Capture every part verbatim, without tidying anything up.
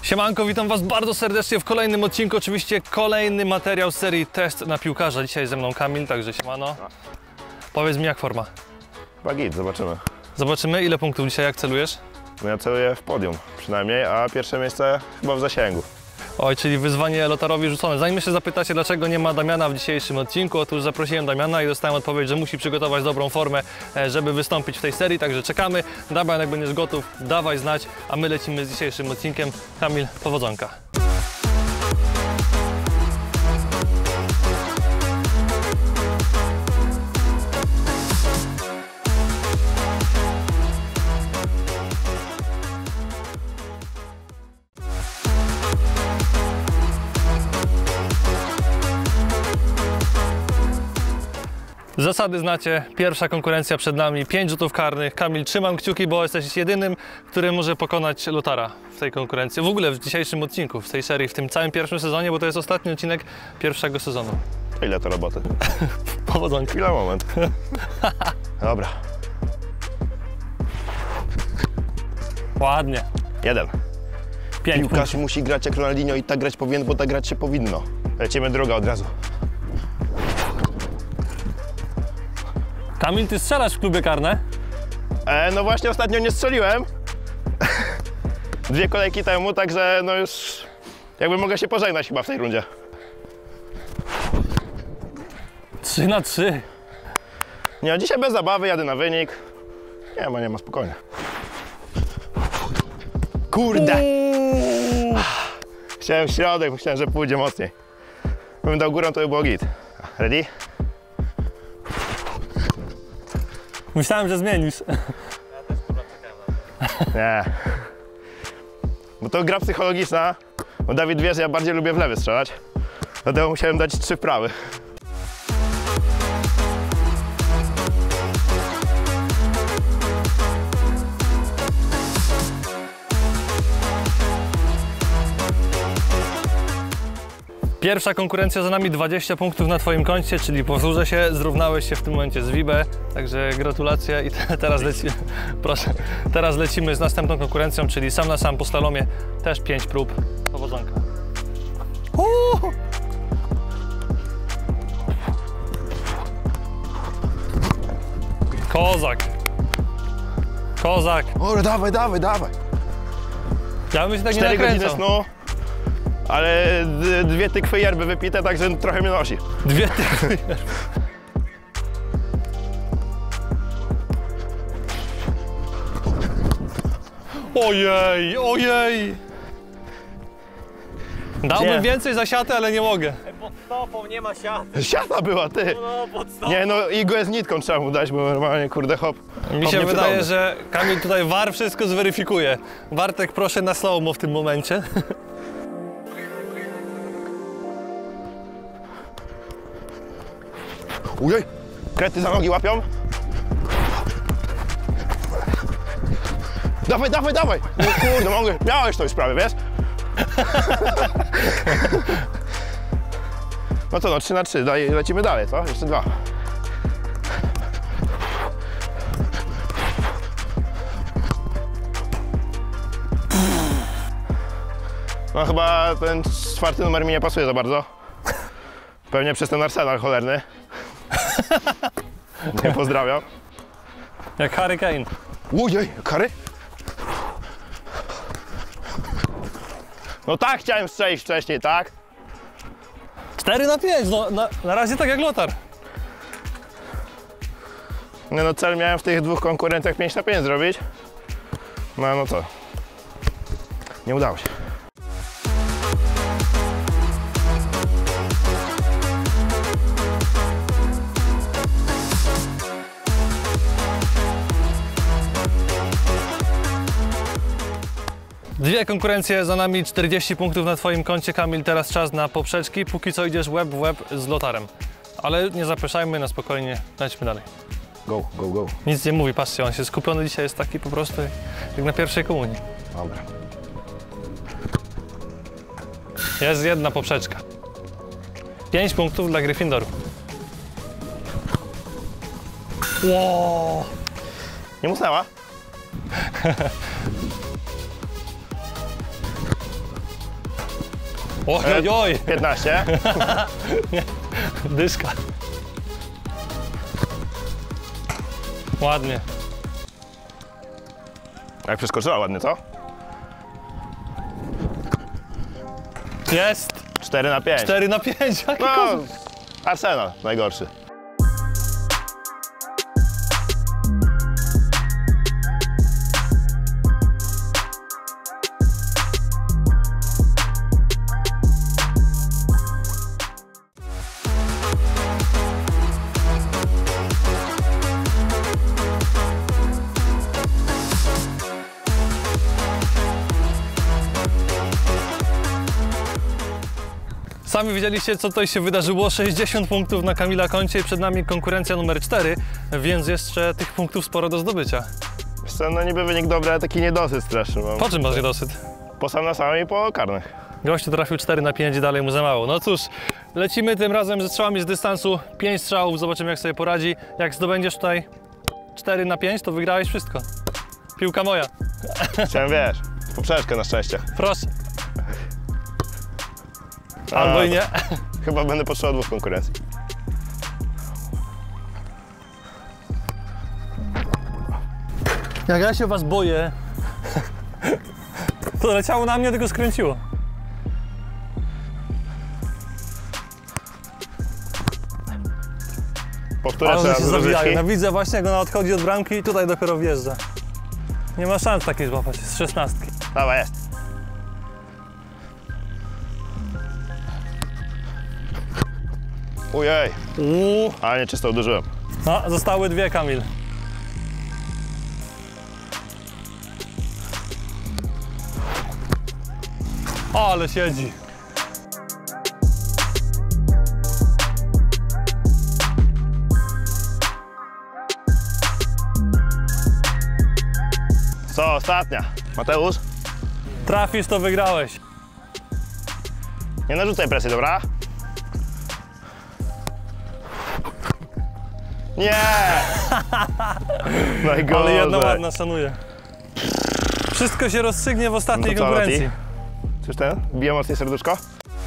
Siemanko, witam was bardzo serdecznie w kolejnym odcinku. Oczywiście kolejny materiał z serii Test na piłkarza. Dzisiaj ze mną Kamil, także siemano. Powiedz mi, jak forma? Bagit, zobaczymy. Zobaczymy, ile punktów dzisiaj, jak celujesz? No ja celuję w podium przynajmniej, a pierwsze miejsce chyba w zasięgu. Oj, czyli wyzwanie Lotarowi rzucone. Zanim się zapytacie, dlaczego nie ma Damiana w dzisiejszym odcinku, otóż zaprosiłem Damiana i dostałem odpowiedź, że musi przygotować dobrą formę, żeby wystąpić w tej serii, także czekamy. Damian, jak będziesz gotów, dawaj znać, a my lecimy z dzisiejszym odcinkiem. Kamil, powodzonka. Zasady znacie, pierwsza konkurencja przed nami, pięć rzutów karnych. Kamil, trzymam kciuki, bo jesteś jedynym, który może pokonać Lotara w tej konkurencji. W ogóle w dzisiejszym odcinku, w tej serii, w tym całym pierwszym sezonie, bo to jest ostatni odcinek pierwszego sezonu. Ile to roboty? Powodzonka. Chwila, moment. Dobra. Ładnie. Jeden. Pięć Piłkarz punktów. musi grać jak Ronaldinho i tak grać powinien, bo tak grać się powinno. Lecimy druga od razu. Kamil, ty strzelasz w klubie karne? E, no właśnie ostatnio nie strzeliłem. Dwie kolejki temu, także no już jakby mogę się pożegnać chyba w tej rundzie. Trzy na trzy. Nie, dzisiaj bez zabawy, jadę na wynik. Nie ma, nie ma, spokojnie. Kurde! Chciałem w środek, myślałem, że pójdzie mocniej. Gdybym dał górą, to by było git. Ready? Myślałem, że zmienisz. Ja też kurwa czekałem na Nie. Bo to gra psychologiczna. Bo Dawid wie, że ja bardziej lubię w lewy strzelać. Dlatego musiałem dać trzy w prawy. Pierwsza konkurencja za nami, dwadzieścia punktów na twoim koncie, czyli powtórzę się, zrównałeś się w tym momencie z Wibę, także gratulacje i te, teraz, leci, proszę, teraz lecimy z następną konkurencją, czyli sam na sam po slalomie, też pięć prób. Powodzonka. Uuu! Kozak. Kozak. O, dawaj, dawaj, dawaj. Ja bym się tak nie cztery godziny nakręcał. snu, ale dwie tykwy yerby wypite, także trochę mnie nosi. Dwie tykwy. Ojej, ojej. Dałbym Nie. więcej za siatę, ale nie mogę. Pod stopą nie ma siaty. Siata była, ty. No pod stopą. Nie no, igłę z nitką trzeba mu dać, bo normalnie, kurde, hop. Mi hop się wydaje, nieprzytomny. że Kamil tutaj V A R wszystko zweryfikuje. Bartek, proszę na slow-mo w tym momencie. Ujej, krety za nogi łapią. Dawaj, dawaj, dawaj. No kurde, mogę, miałeś to już prawie, wiesz? No to no, trzy na trzy, daj, lecimy dalej, co? Jeszcze dwa. No chyba ten czwarty numer mi nie pasuje za bardzo. Pewnie przez ten Arsenal cholerny. Nie pozdrawiam. Jak Harry Kane. Ujej, kary? No tak chciałem strzelić wcześniej, tak? cztery na pięć, no na, na razie tak jak Lotar. No, no cel miałem w tych dwóch konkurencjach pięć na pięć zrobić. No no co? Nie udało się. Dwie konkurencje za nami, czterdzieści punktów na twoim koncie. Kamil, teraz czas na poprzeczki. Póki co idziesz łeb w łeb z Lotarem. Ale nie zapraszajmy, na spokojnie, lećmy dalej. Go, go, go. Nic nie mówi, patrzcie, on się skupiony dzisiaj jest taki po prostu jak na pierwszej komunii. Dobra. Jest jedna poprzeczka. pięć punktów dla Gryffindoru. Wow. Nie musnęła? Oj, oj, oj. piętnaście. Dyszka. Ładnie. Jak przeskoczyła ładnie, co? Jest. cztery na pięć. cztery na pięć. Jaki No, kozak. Arsenal najgorszy. Sami widzieliście, co tutaj się wydarzyło. sześćdziesiąt punktów na Kamila koncie i przed nami konkurencja numer cztery, więc jeszcze tych punktów sporo do zdobycia. Wiesz co, no niby wynik dobry, ale taki niedosyt straszny mam. Po czym masz niedosyt? Po sam na sam i po karnych. Gościu trafił cztery na pięć i dalej mu za mało. No cóż, lecimy tym razem ze strzałami z dystansu. pięć strzałów, zobaczymy jak sobie poradzi. Jak zdobędziesz tutaj cztery na pięć, to wygrałeś wszystko. Piłka moja. Chciałem, wiesz, w poprzeczkę na szczęście. Proszę. Albo i nie. Chyba będę potrzebował dwóch konkurencji. Jak ja się was boję, to leciało na mnie, tylko skręciło. Powtórę Ale one teraz się z zawijają. rozrywki. No widzę właśnie, jak ona odchodzi od bramki i tutaj dopiero wjeżdża. Nie ma szans takiej złapać, z szesnastki. Dawaj, jest. Ujej, Uuu. ale nie czysto uderzyłem. No, zostały dwie, Kamil. O, ale siedzi. Co, ostatnia. Mateusz, Trafisz, to wygrałeś. nie narzucaj presji, dobra? Nie! Najgorzej. Ale jedna ładna, szanuję. Wszystko się rozstrzygnie w ostatniej No to co, konkurencji. Loti? Czyż ten? Bije mocniej serduszko?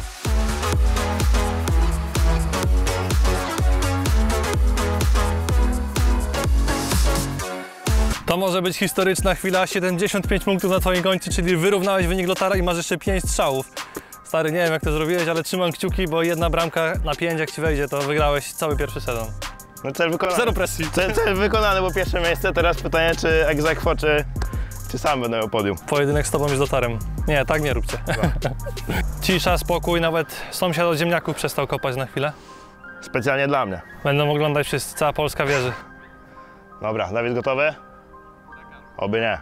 To może być historyczna chwila. siedemdziesiąt pięć punktów na twoim końcu, czyli wyrównałeś wynik lotara i masz jeszcze pięć strzałów. Stary, nie wiem jak to zrobiłeś, ale trzymam kciuki, bo jedna bramka na pięć jak ci wejdzie, to wygrałeś cały pierwszy sezon. No cel wykonany. Zero presji. Cel, cel wykonany, bo pierwsze miejsce. Teraz pytanie, czy egz aequo, czy, czy sam będę miał podium. Pojedynek z tobą jest lotarem. Nie, tak nie róbcie. Cisza, spokój, nawet sąsiad od ziemniaków przestał kopać na chwilę. Specjalnie dla mnie. Będą oglądać wszyscy, cała Polska wierzy. Dobra, Dawid gotowy? Oby nie.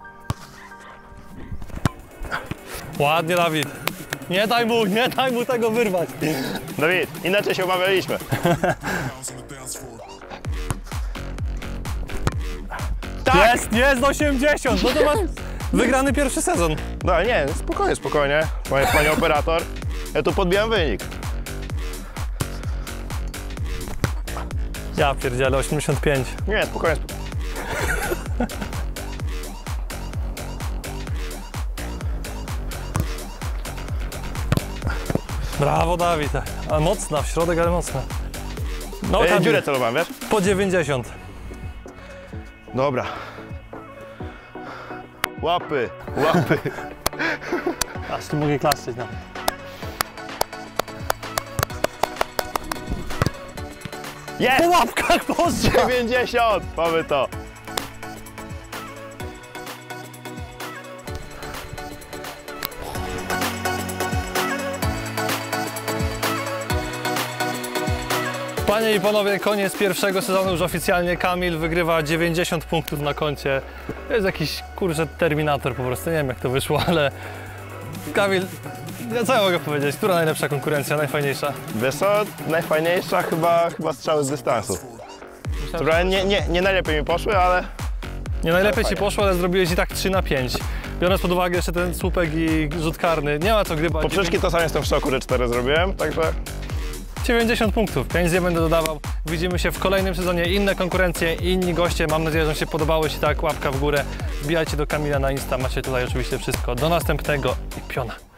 Ładnie, Dawid. Nie daj mu, nie daj mu tego wyrwać. Dawid, inaczej się umawialiśmy. Tak! Jest, jest osiemdziesiąt, no to masz wygrany pierwszy sezon. No nie, spokojnie, spokojnie. Panie, panie operator, ja tu podbijam wynik. Ja pierdzielę, osiemdziesiąt pięć. Nie, spokojnie, spokojnie. Brawo, Dawid. Ale mocna, w środek, ale mocna. No, Ej, Kamil, dziurę celowałem, wiesz? po dziewięćdziesiąt. Dobra. Łapy, łapy. Aż tu mogę klaszczeć nawet. Jest! Po łapkach, Boże! dziewięćdziesiąt! Mamy to. Panie i panowie, koniec pierwszego sezonu już oficjalnie. Kamil wygrywa dziewięćdziesiąt punktów na koncie. To jest jakiś, kurczę, terminator po prostu, nie wiem jak to wyszło, ale... Kamil, ja co ja mogę powiedzieć? Która najlepsza konkurencja, najfajniejsza? Wiesz co, najfajniejsza chyba, chyba strzały z dystansu. Które nie, nie, nie najlepiej mi poszły, ale Nie najlepiej ci fajnie. poszło, ale zrobiłeś i tak trzy na pięć. Biorąc pod uwagę jeszcze ten słupek i rzut karny, nie ma co grywać. poprzeczki to sam jestem w szoku, że cztery zrobiłem, także dziewięćdziesiąt punktów, pięć nie będę dodawał. Widzimy się w kolejnym sezonie, inne konkurencje, inni goście. Mam nadzieję, że wam się podobało. Jeśli tak, łapka w górę. Wbijajcie do Kamila na Insta, macie tutaj oczywiście wszystko. Do następnego i piona.